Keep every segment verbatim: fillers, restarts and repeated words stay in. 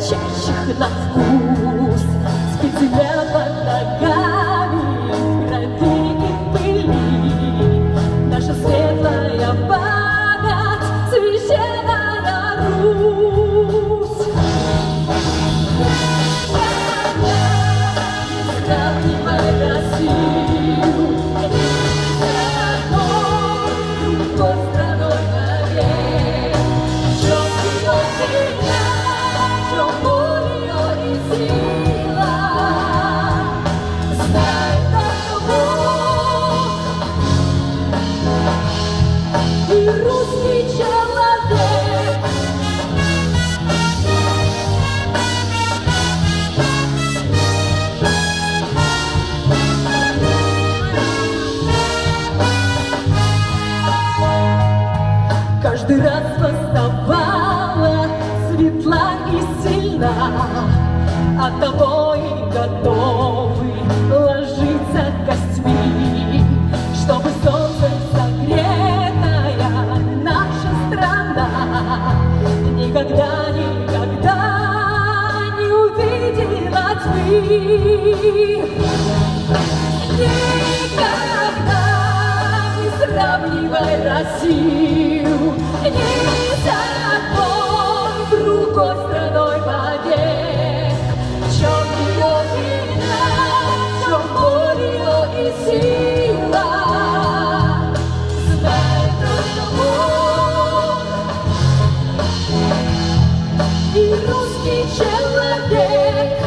горчащих на вкус, спецеля под ногами, крови и пыли. Наша светлая память, священная Русь. Не сравнивай Россию каждый раз восставала светла и сильна, оттого и готовы ложиться костьми, чтобы солнце согретая наша страна никогда, никогда не увидела тьмы. Никогда не сравнивай Россию ни с одной другой страной вовек. В чем ее вина, в чем боль ее и сила, знает только Бог и русский человек.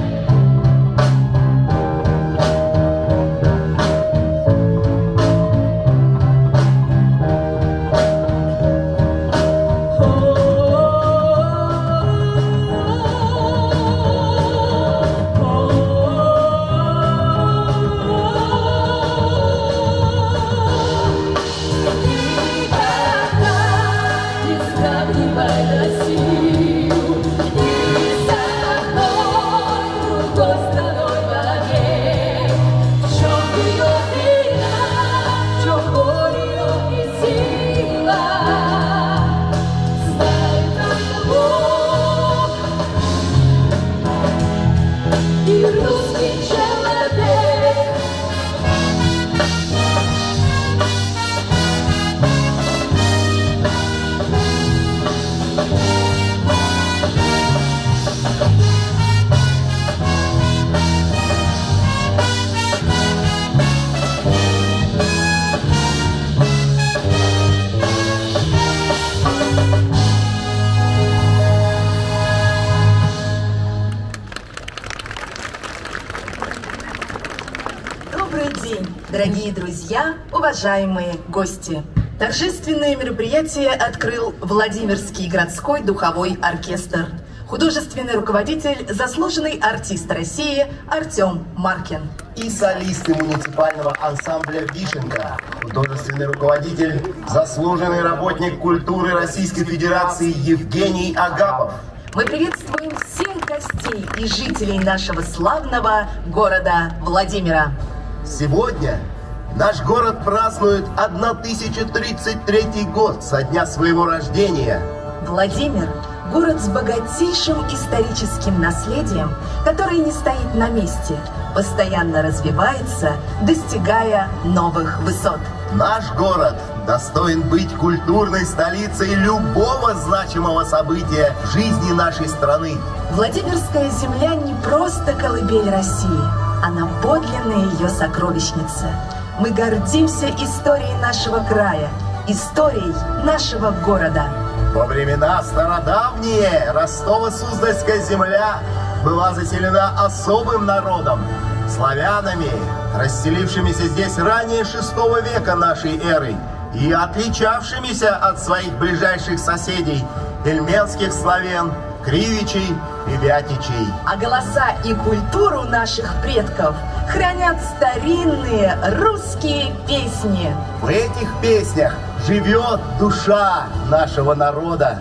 Дорогие друзья, уважаемые гости! Торжественное мероприятие открыл Владимирский городской духовой оркестр. Художественный руководитель, заслуженный артист России Артем Маркин. И солисты муниципального ансамбля «Вишенка», художественный руководитель, заслуженный работник культуры Российской Федерации Евгений Агапов. Мы приветствуем всех гостей и жителей нашего славного города Владимира. Сегодня наш город празднует тысяча тридцать третий год со дня своего рождения. Владимир – город с богатейшим историческим наследием, который не стоит на месте, постоянно развивается, достигая новых высот. Наш город достоин быть культурной столицей любого значимого события в жизни нашей страны. Владимирская земля не просто колыбель России, она подлинная ее сокровищница. Мы гордимся историей нашего края, историей нашего города. Во времена стародавние Ростово-Суздальская земля была заселена особым народом – славянами, расселившимися здесь ранее шестого века нашей эры и отличавшимися от своих ближайших соседей – эльменских славян, кривичей и вятичей. А голоса и культуру наших предков хранят старинные русские песни. В этих песнях живет душа нашего народа.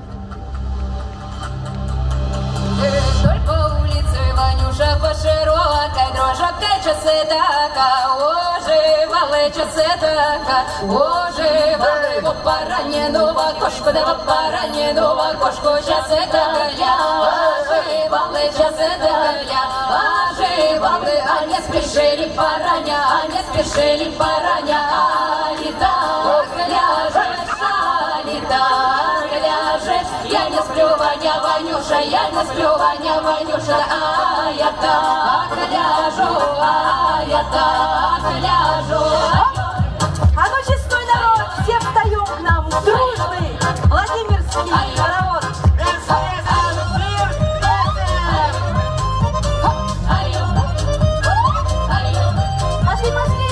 Только улицы Ванюша по широкой дрожа тече така, оживали часи така, оживали в поранену в окошку, да в поранену в окошку часи така. часы дня. Оживали, а не спешили пораня, а не спешили пораня. Алита, гляжешь, Алита, гляжешь. Я не сплю, Ваня, Ванюша, я не сплю, Ваня, Ванюша. А я так гляжу, а я так гляжу. А ну, честной народ, все встаем к нам, дружный Владимирский хоровод. Пошли, пошли!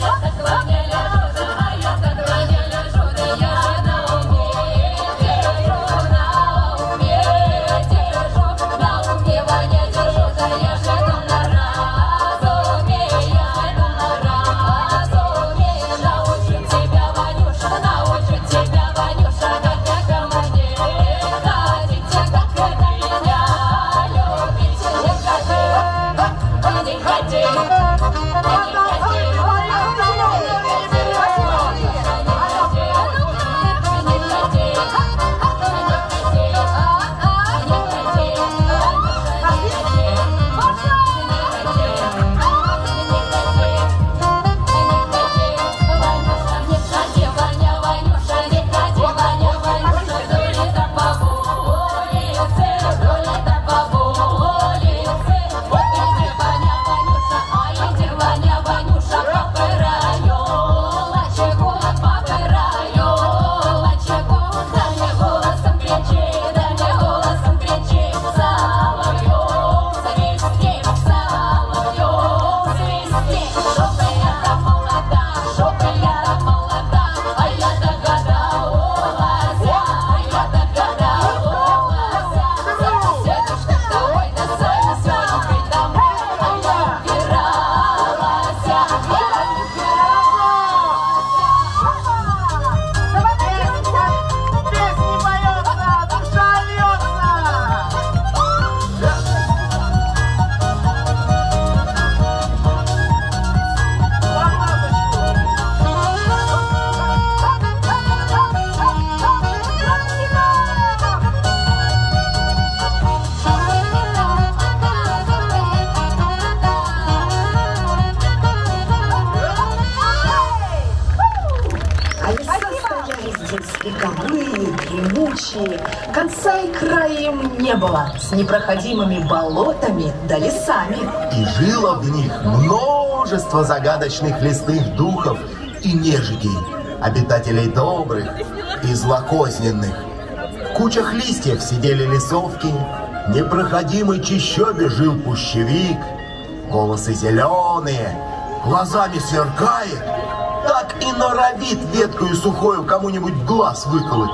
Конца и края им не было, с непроходимыми болотами да лесами. И жило в них множество загадочных лесных духов и нежитей, обитателей добрых и злокозненных. В кучах листьев сидели лесовки, в непроходимой чащобе жил пущевик, волосы зеленые, глазами сверкает, так и норовит веткою сухою кому-нибудь глаз выколоть.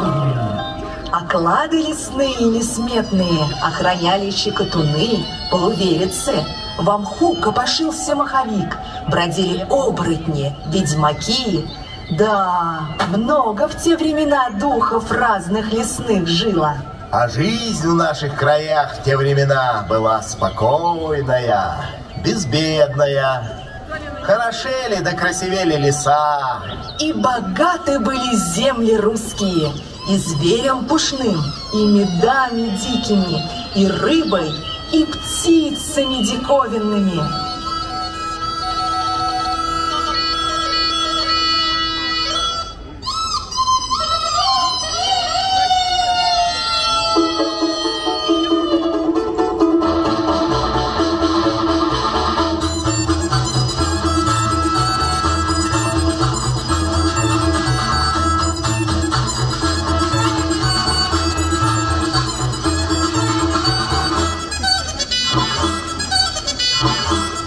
А клады лесные несметные охраняли щекотуны, полуверицы. В мху копошился маховик, бродили оборотни, ведьмаки. Да, много в те времена духов разных лесных жило. А жизнь в наших краях в те времена была спокойная, безбедная. Хорошели да красивели леса. И богаты были земли русские, и зверем пушным, и медами дикими, и рыбой, и птицами диковинными. Thank you.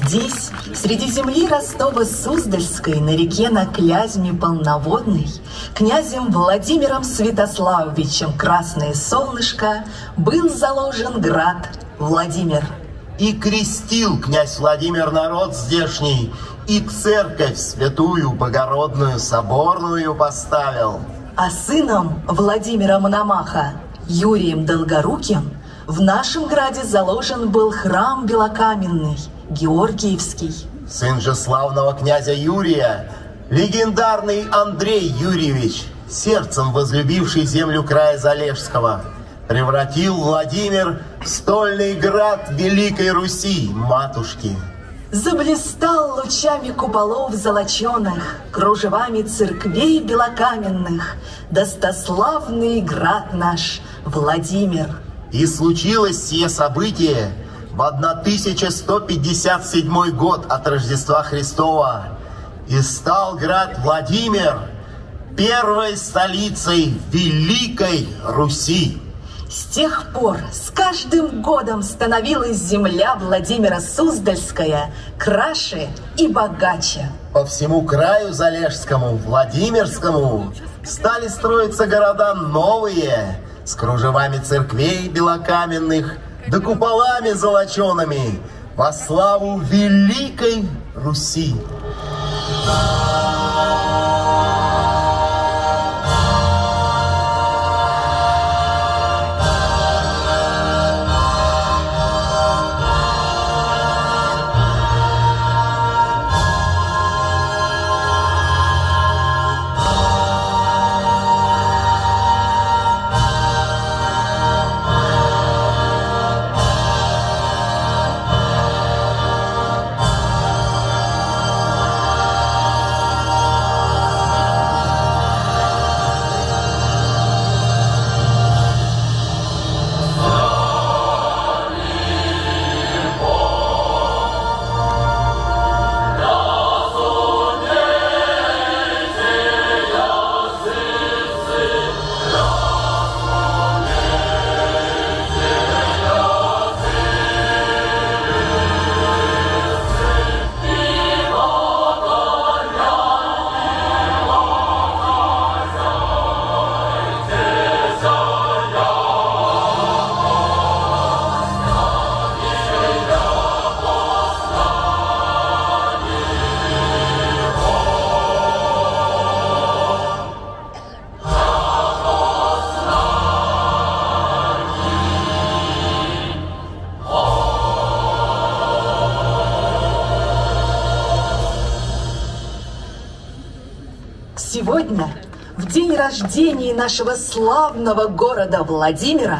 Здесь, среди земли Ростова-Суздальской, на реке на Клязьме полноводной, князем Владимиром Святославовичем Красное Солнышко был заложен град Владимир. И крестил князь Владимир народ здешний, и церковь святую Богородную соборную поставил. А сыном Владимира Мономаха, Юрием Долгоруким, в нашем граде заложен был храм белокаменный, Георгиевский. Сын же славного князя Юрия, легендарный Андрей Юрьевич, сердцем возлюбивший землю края Залежского, превратил Владимир в стольный град Великой Руси, матушки. Заблистал лучами куполов золоченых, кружевами церквей белокаменных, достославный град наш Владимир. И случилось сие событие в тысяча сто пятьдесят седьмой год от Рождества Христова, и стал град Владимир первой столицей Великой Руси. С тех пор с каждым годом становилась земля Владимира Суздальская краше и богаче. По всему краю Залежскому, Владимирскому стали строиться города новые, с кружевами церквей белокаменных, да куполами золочеными, во славу Великой Руси. Сегодня, в день рождения нашего славного города Владимира,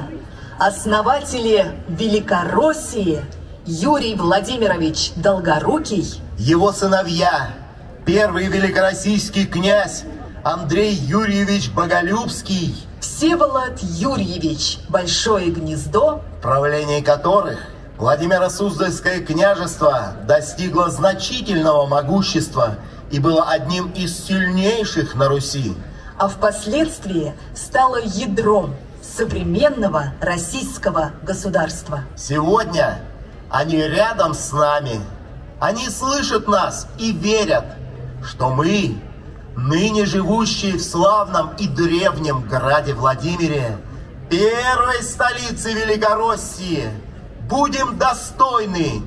основатели Великороссии Юрий Владимирович Долгорукий, его сыновья, первый великороссийский князь Андрей Юрьевич Боголюбский, Всеволод Юрьевич Большое Гнездо, в правлении которых Владимиро-Суздальское княжество достигло значительного могущества и было одним из сильнейших на Руси, а впоследствии стало ядром современного российского государства. Сегодня они рядом с нами, они слышат нас и верят, что мы, ныне живущие в славном и древнем граде Владимире, первой столице Великороссии, будем достойны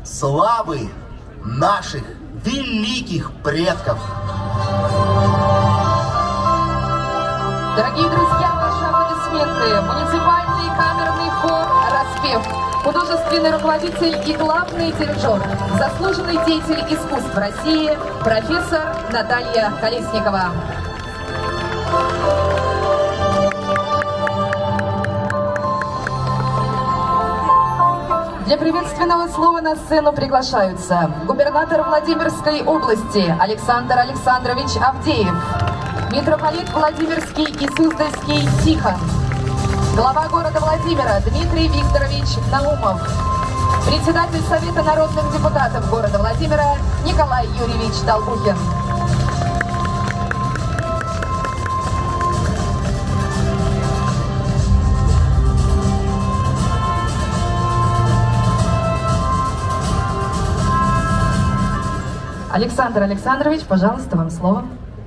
славы наших великих предков. Дорогие друзья, ваши аплодисменты. Муниципальный камерный хор «Распев». Художественный руководитель и главный дирижер, заслуженный деятель искусств России, профессор Наталья Колесникова. Для приветственного слова на сцену приглашаются губернатор Владимирской области Александр Александрович Авдеев, митрополит Владимирский и Суздальский Тихон, глава города Владимира Дмитрий Викторович Наумов, председатель Совета народных депутатов города Владимира Николай Юрьевич Долгухин. Александр Александрович, пожалуйста, вам слово.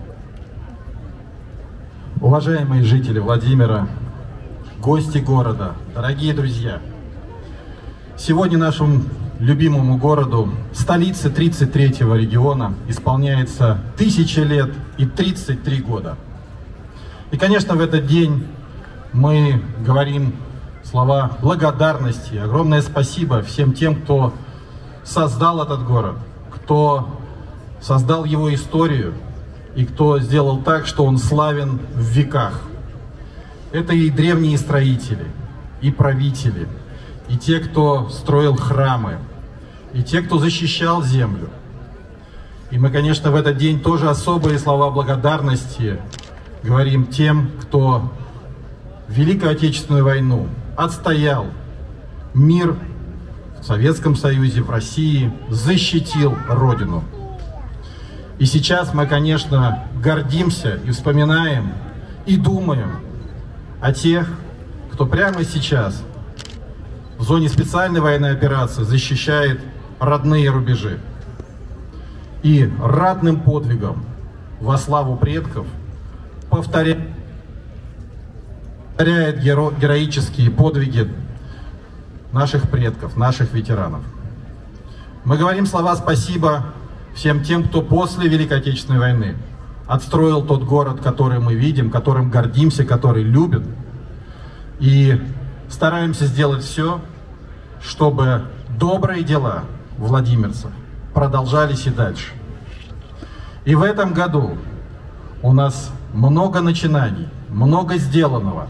Уважаемые жители Владимира, гости города, дорогие друзья, сегодня нашему любимому городу, столице тридцать третьего региона, исполняется тысяча лет и тридцать три года. И, конечно, в этот день мы говорим слова благодарности, огромное спасибо всем тем, кто создал этот город, кто создал его историю и кто сделал так, что он славен в веках. Это и древние строители, и правители, и те, кто строил храмы, и те, кто защищал землю. И мы, конечно, в этот день тоже особые слова благодарности говорим тем, кто Великую Отечественную войну отстоял, мир в Советском Союзе, в России, защитил Родину. И сейчас мы, конечно, гордимся и вспоминаем, и думаем о тех, кто прямо сейчас в зоне специальной военной операции защищает родные рубежи. И ратным подвигом во славу предков повторяет, повторяет геро, героические подвиги наших предков, наших ветеранов. Мы говорим слова «спасибо» всем тем, кто после Великой Отечественной войны отстроил тот город, который мы видим, которым гордимся, который любим. И стараемся сделать все, чтобы добрые дела владимирцев продолжались и дальше. И в этом году у нас много начинаний, много сделанного.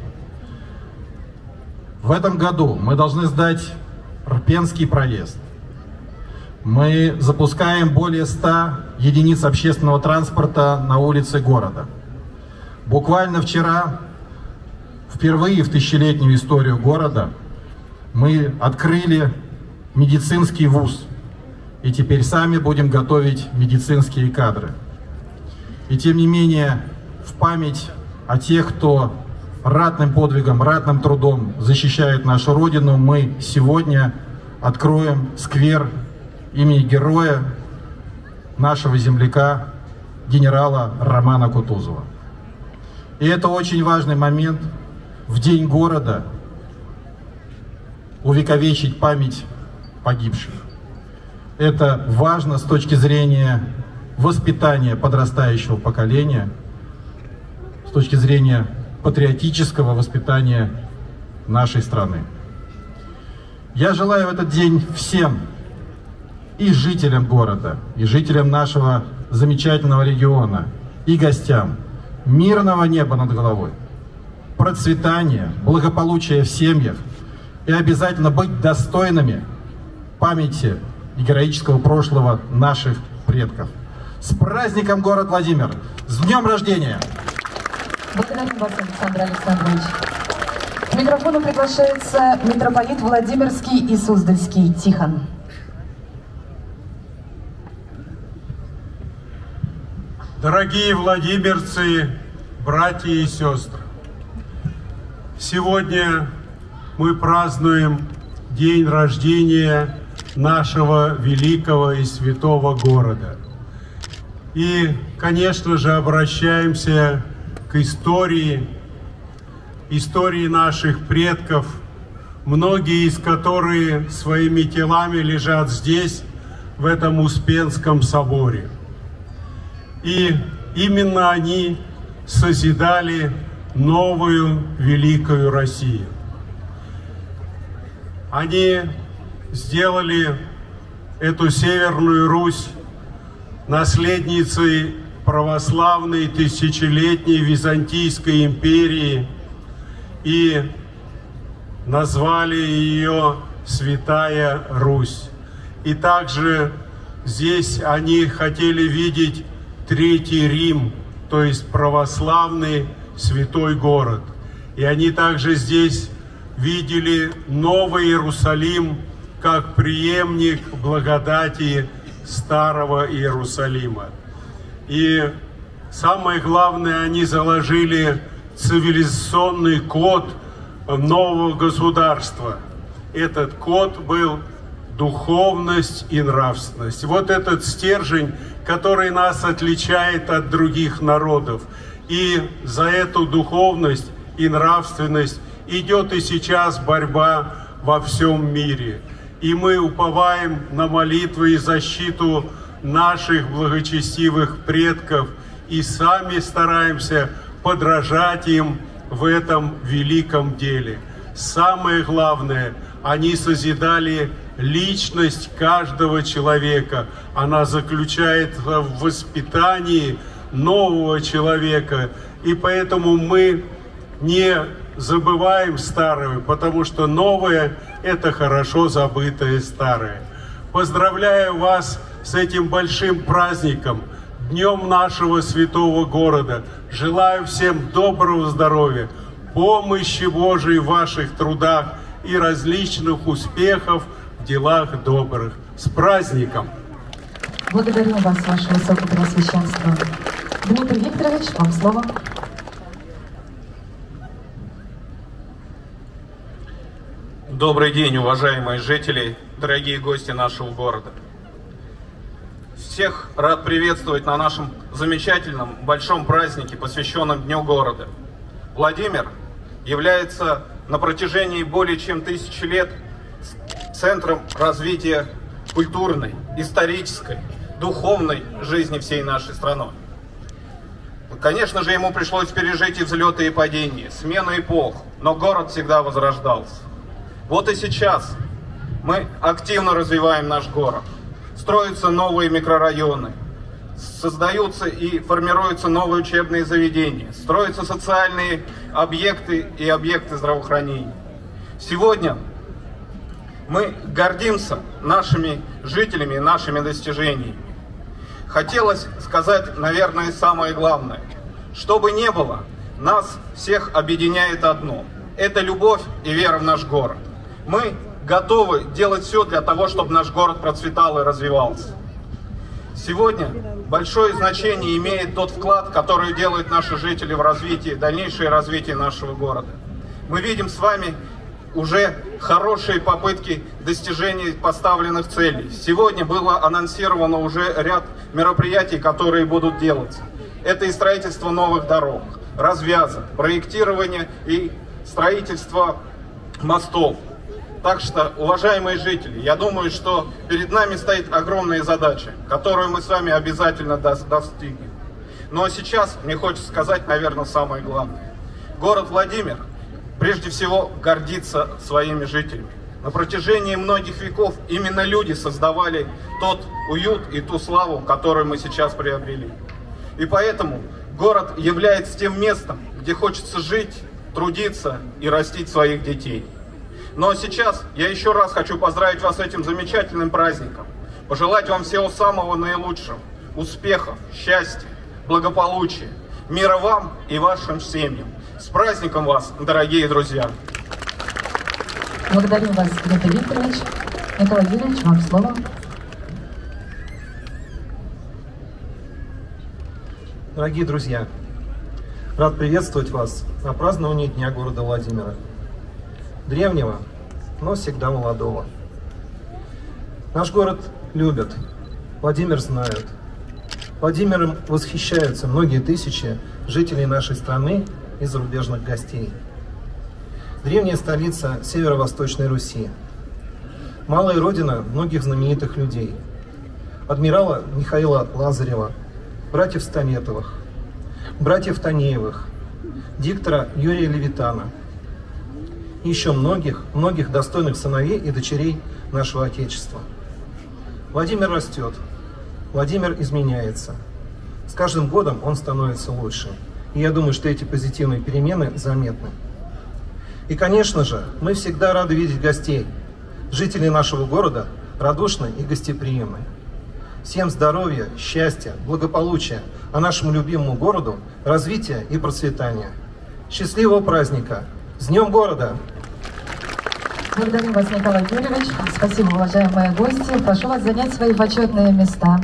В этом году мы должны сдать Рпенский проезд. Мы запускаем более ста единиц общественного транспорта на улице города. Буквально вчера, впервые в тысячелетнюю историю города, мы открыли медицинский вуз. И теперь сами будем готовить медицинские кадры. И тем не менее, в память о тех, кто ратным подвигом, ратным трудом защищает нашу Родину, мы сегодня откроем сквер имени героя, нашего земляка, генерала Романа Кутузова. И это очень важный момент в День города увековечить память погибших. Это важно с точки зрения воспитания подрастающего поколения, с точки зрения патриотического воспитания нашей страны. Я желаю в этот день всем, и жителям города, и жителям нашего замечательного региона, и гостям, мирного неба над головой, процветания, благополучия в семьях, и обязательно быть достойными памяти и героического прошлого наших предков. С праздником, город Владимир! С днем рождения! Благодарим вас, Александр Александрович. К микрофону приглашается митрополит Владимирский и Суздальский Тихон. Дорогие владимирцы, братья и сестры, сегодня мы празднуем день рождения нашего великого и святого города. И, конечно же, обращаемся к истории, истории наших предков, многие из которых своими телами лежат здесь, в этом Успенском соборе. И именно они созидали новую великую Россию. Они сделали эту Северную Русь наследницей православной тысячелетней Византийской империи и назвали ее Святая Русь. И также здесь они хотели видеть Третий Рим, то есть православный святой город. И они также здесь видели Новый Иерусалим как преемник благодати Старого Иерусалима. И самое главное, они заложили цивилизационный код нового государства. Этот код был духовность и нравственность. Вот этот стержень, который нас отличает от других народов. И за эту духовность и нравственность идет и сейчас борьба во всем мире. И мы уповаем на молитвы и защиту наших благочестивых предков и сами стараемся подражать им в этом великом деле. Самое главное, они созидали личность каждого человека. Она заключается в воспитании нового человека. И поэтому мы не забываем старое, потому что новое – это хорошо забытое старое. Поздравляю вас с этим большим праздником, Днем нашего святого города. Желаю всем доброго здоровья, помощи Божией в ваших трудах и различных успехов в делах добрых. С праздником! Благодарю вас, ваше высокопреосвященство. Дмитрий Викторович, вам слово. Добрый день, уважаемые жители, дорогие гости нашего города. Всех рад приветствовать на нашем замечательном большом празднике, посвященном Дню города. Владимир является на протяжении более чем тысячи лет центром развития культурной, исторической, духовной жизни всей нашей страны. Конечно же, ему пришлось пережить и взлеты, и падения, смену эпох, но город всегда возрождался. Вот и сейчас мы активно развиваем наш город. Строятся новые микрорайоны, создаются и формируются новые учебные заведения, строятся социальные объекты и объекты здравоохранения. Сегодня мы гордимся нашими жителями и нашими достижениями. Хотелось сказать, наверное, самое главное. Что бы ни было, нас всех объединяет одно. Это любовь и вера в наш город. Мы готовы делать все для того, чтобы наш город процветал и развивался. Сегодня большое значение имеет тот вклад, который делают наши жители в развитии, дальнейшее развитие нашего города. Мы видим с вами уже хорошие попытки достижения поставленных целей. Сегодня было анонсировано уже ряд мероприятий, которые будут делаться. Это и строительство новых дорог, развязок, проектирование и строительство мостов. Так что, уважаемые жители, я думаю, что перед нами стоит огромная задача, которую мы с вами обязательно достигнем. Ну а сейчас мне хочется сказать, наверное, самое главное. Город Владимир прежде всего гордится своими жителями. На протяжении многих веков именно люди создавали тот уют и ту славу, которую мы сейчас приобрели. И поэтому город является тем местом, где хочется жить, трудиться и растить своих детей. Но сейчас я еще раз хочу поздравить вас с этим замечательным праздником. Пожелать вам всего самого наилучшего. Успехов, счастья, благополучия, мира вам и вашим семьям. С праздником вас, дорогие друзья! Благодарю вас, Дмитрий Викторович. Николай Юрьевич, вам слово. Дорогие друзья, рад приветствовать вас на праздновании Дня города Владимира. Древнего, но всегда молодого. Наш город любят, Владимир знают. Владимиром восхищаются многие тысячи жителей нашей страны и зарубежных гостей. Древняя столица Северо-Восточной Руси. Малая родина многих знаменитых людей. Адмирала Михаила Лазарева, братьев Станетовых, братьев Танеевых, диктора Юрия Левитана. И еще многих, многих достойных сыновей и дочерей нашего Отечества. Владимир растет, Владимир изменяется. С каждым годом он становится лучше. И я думаю, что эти позитивные перемены заметны. И, конечно же, мы всегда рады видеть гостей. Жители нашего города радушны и гостеприимны. Всем здоровья, счастья, благополучия, а нашему любимому городу развития и процветания. Счастливого праздника! С Днем города! Благодарю вас, Николай Юрьевич. Спасибо, уважаемые гости. Прошу вас занять свои почетные места.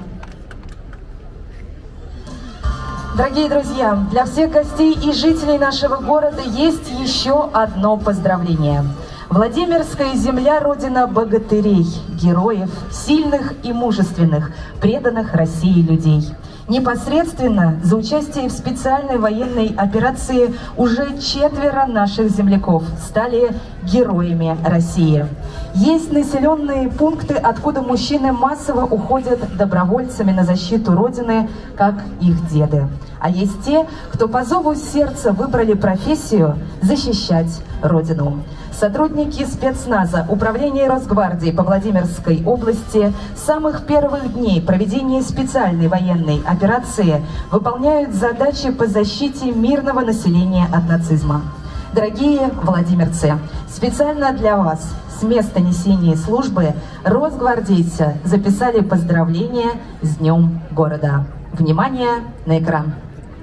Дорогие друзья, для всех гостей и жителей нашего города есть еще одно поздравление. Владимирская земля – родина богатырей, героев, сильных и мужественных, преданных России людей. Непосредственно за участие в специальной военной операции уже четверо наших земляков стали героями России. Есть населенные пункты, откуда мужчины массово уходят добровольцами на защиту Родины, как их деды. А есть те, кто по зову сердца выбрали профессию защищать Родину. Сотрудники спецназа Управления Росгвардии по Владимирской области с самых первых дней проведения специальной военной операции выполняют задачи по защите мирного населения от нацизма. Дорогие владимирцы, специально для вас с места несения службы росгвардейцы записали поздравления с Днем города. Внимание на экран!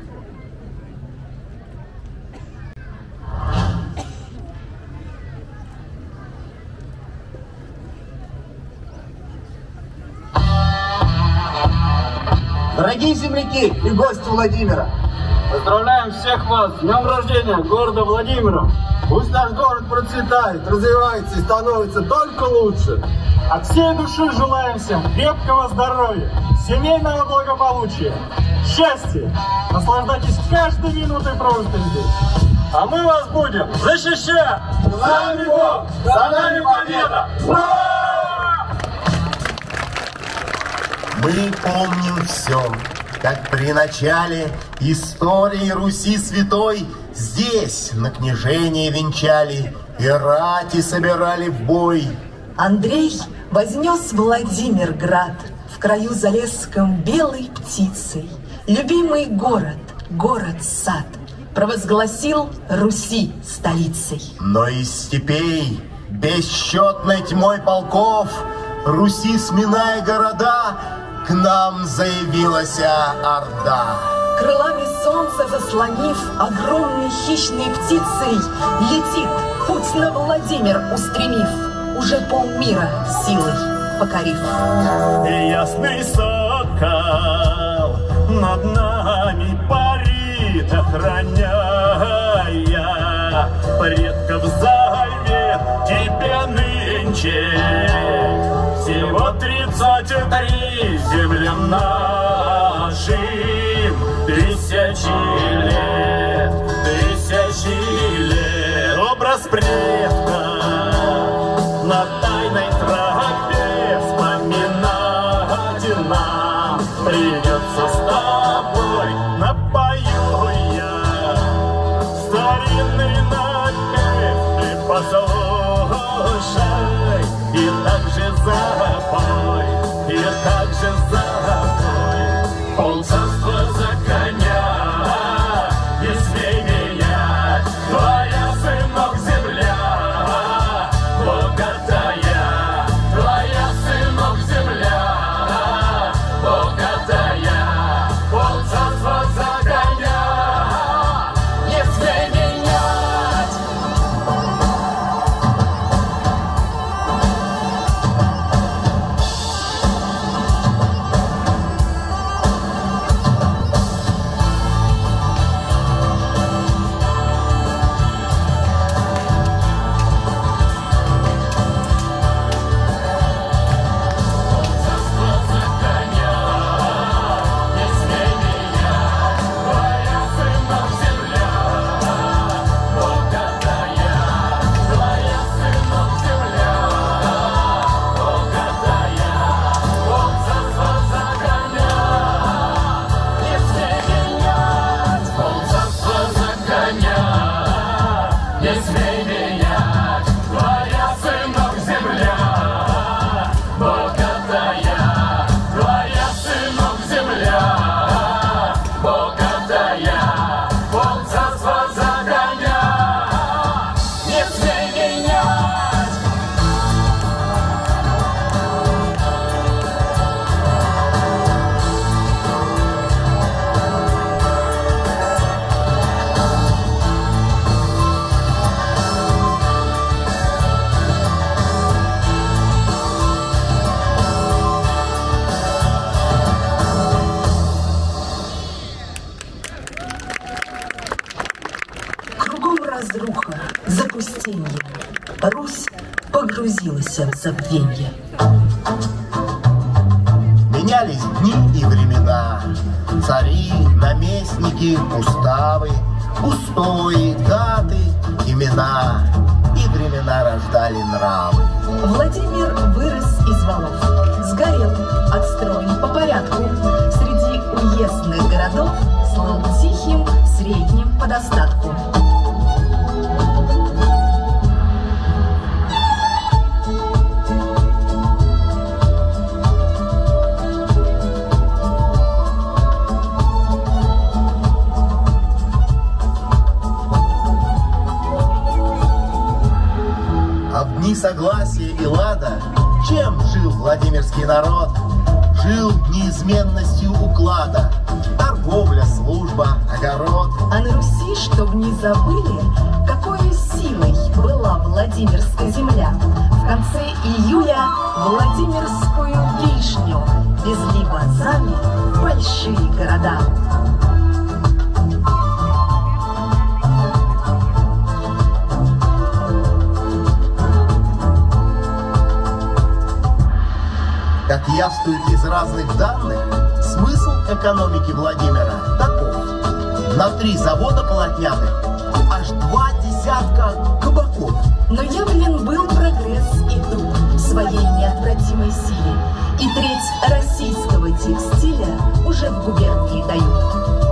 Дорогие земляки и гости Владимира! Поздравляем всех вас с днем рождения города Владимира! Пусть наш город процветает, развивается и становится только лучше! От всей души желаем всем крепкого здоровья, семейного благополучия, счастья! Наслаждайтесь каждой минутой прожитой здесь! А мы вас будем защищать! С нами Бог! За нами победа! Мы помним все, как при начале истории Руси святой здесь на княжение венчали и рати собирали в бой. Андрей вознес Владимирград в краю Залесском белой птицей. Любимый город, город-сад, провозгласил Руси столицей. Но из степей, бесчетной тьмой полков, Руси сминая города, к нам заявилась орда. Крылами солнца заслонив, огромной хищной птицей летит, путь на Владимир устремив, уже полмира силой покорив. И ясный сокол над нами парит, охраняя предков завет тебе нынче. Всего тридцать три землям нашим, тысячи лет, тысячи лет. Образ предка на тайной тропе вспоминать нам придется с тобой. Напою я старинный напев, ты послушай и также запой, и также запой. Полцарства за коня, не смей менять, твоя, сынок, земля богатая, твоя, сынок, земля богатая. Полцарства за коня, не смей менять. разруха, запустение. Русь погрузилась в забвенье. Менялись дни и времена, цари, наместники, уставы, устои, даты, имена, и времена рождали нравы. Владимир вырос из валов, сгорел, отстроен по порядку. Среди уездных городов слыл тихим, средним по достатку. Дни согласия и лада, чем жил Владимирский народ? Жил неизменностью уклада, торговля, служба, огород. А на Руси, чтоб не забыли, какой силой была Владимирская земля. В конце июля Владимирскую вишню везли вазами в большие города. Как явствует из разных данных, смысл экономики Владимира таков. На три завода полотняных аж два десятка кабаков. Но явлен был прогресс и тут в своей неотвратимой силе. И треть российского текстиля уже в губернии дают.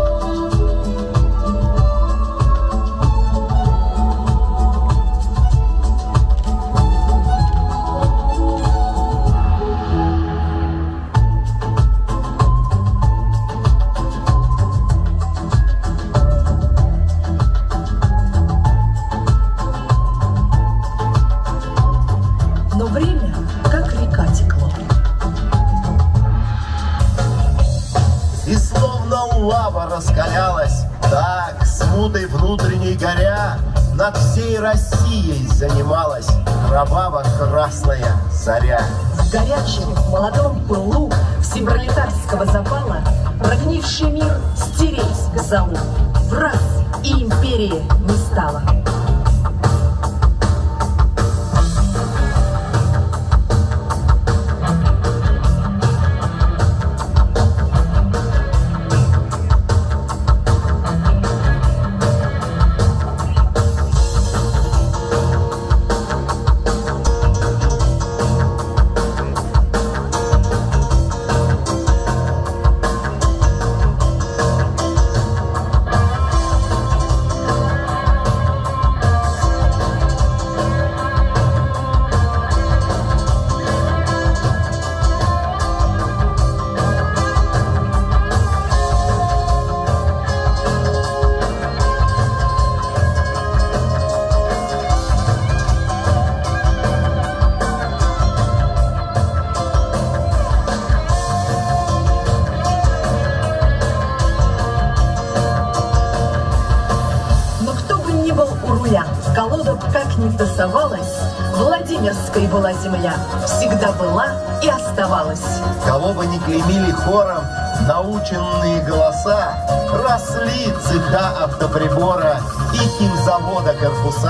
Раскалялась, так, смутой внутренней горя, над всей Россией занималась кроваво-красная заря. В горячем молодом пылу всепролетарского запала прогнивший мир стереть к залу. В раз и империи не стало. Колода как ни тасовалась, Владимирской была земля, всегда была и оставалась. Кого бы ни клеймили хором наученные голоса, росли цеха автоприбора и химзавода корпуса.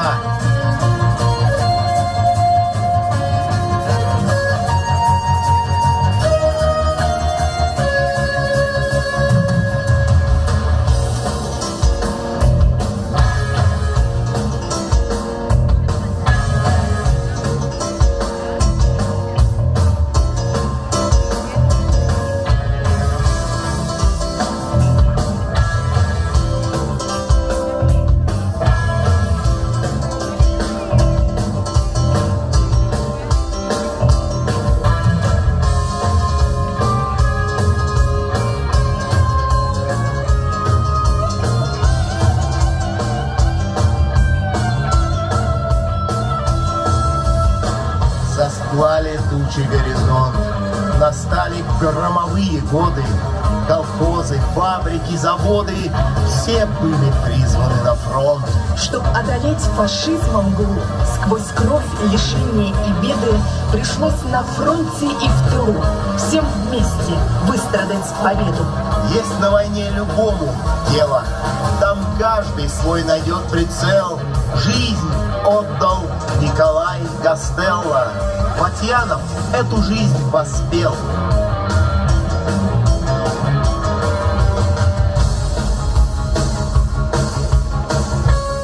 Застлали тучи горизонт, настали громовые годы. Колхозы, фабрики, заводы — все были призваны на фронт. Чтоб одолеть фашизмом мглу, сквозь кровь, лишения и беды, пришлось на фронте и в тылу всем вместе выстрадать победу. Есть на войне любому дело, там каждый свой найдет прицел. Жизнь отдал Николай Гастелло, Фатьянов эту жизнь воспел.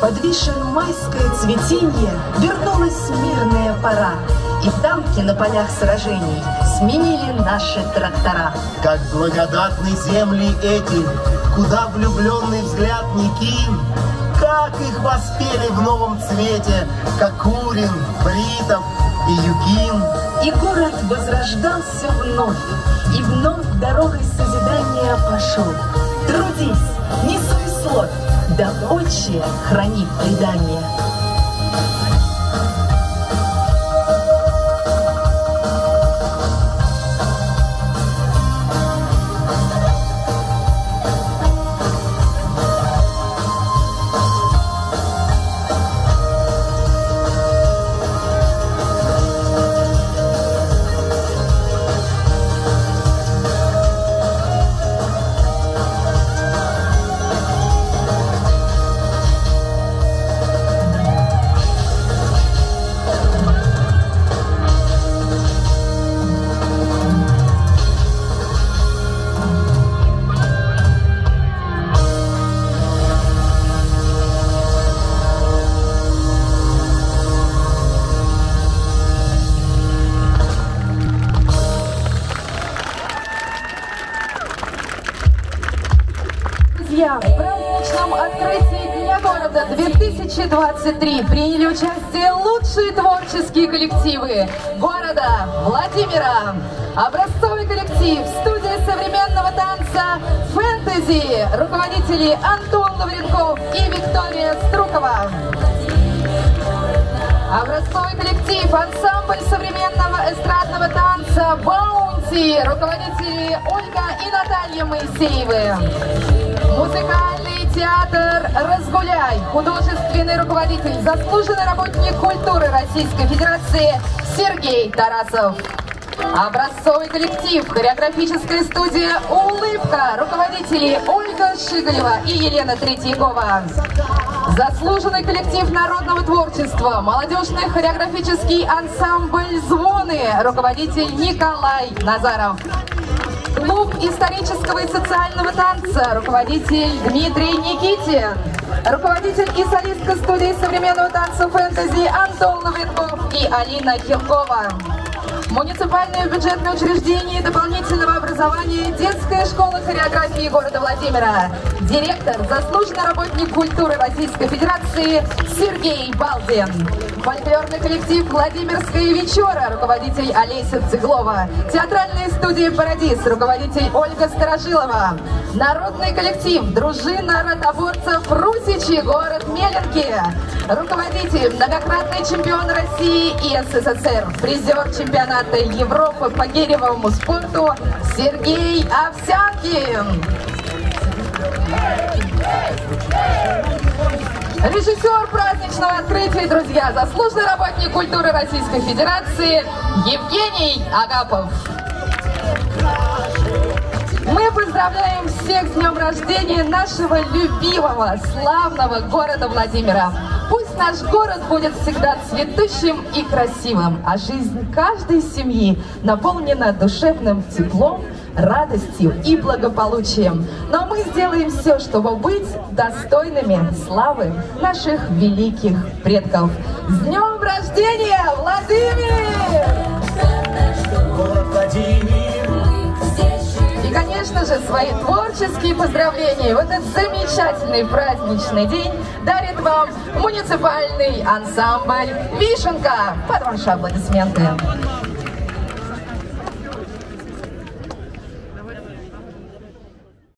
Под вишен майское цветенье вернулась мирная пора, и танки на полях сражений сменили наши трактора. Как благодатны земли эти, куда влюбленный взгляд не кинь, как их воспели в новом цвете Кокурин, Бритов и Юкин. И город возрождался вновь, и вновь дорогой созидания пошел. Трудись, не суесловь, да отче храни предание. В праздничном открытии Дня города две тысячи двадцать три приняли участие лучшие творческие коллективы города Владимира. Образцовый коллектив, студия современного танца «Фэнтези», руководители Антон Лавренков и Виктория Струкова. Образцовый коллектив, ансамбль современного эстрадного танца «Баунти», руководители Ольга и Наталья Моисеевы. Музыкальный театр «Разгуляй», художественный руководитель, заслуженный работник культуры Российской Федерации Сергей Тарасов. Образцовый коллектив, хореографическая студия «Улыбка», руководители Ольга Шиголева и Елена Третьякова. Заслуженный коллектив народного творчества, молодежный хореографический ансамбль «Звоны», руководитель Николай Назаров. Клуб исторического и социального танца, руководитель Дмитрий Никитин. Руководитель и солистка студии современного танца «Фэнтези» Антон Лавренков и Алина Хилкова. Муниципальное бюджетное учреждение дополнительного образования детская школа хореографии города Владимира. Директор, заслуженный работник культуры Российской Федерации Сергей Балдин. Фольклорный коллектив «Владимирская вечера», руководитель Олеся Цыглова. Театральная студия «Парадис», руководитель Ольга Старожилова. Народный коллектив «Дружина ротоборцев Русичи», город Меленки. Руководитель, многократный чемпион России и СССР, призер чемпионата Европы по гиревому спорту Сергей Овсянкин. Режиссер праздничного открытия, друзья, заслуженный работник культуры Российской Федерации Евгений Агапов. Мы поздравляем всех с днем рождения нашего любимого, славного города Владимира. Пусть наш город будет всегда цветущим и красивым, а жизнь каждой семьи наполнена душевным теплом, радостью и благополучием. Но мы сделаем все, чтобы быть достойными славы наших великих предков. С днем рождения, Владимир! Город Владимир! И, конечно же, свои творческие поздравления в этот замечательный праздничный день дарит вам муниципальный ансамбль «Вишенка». Под ваши аплодисменты.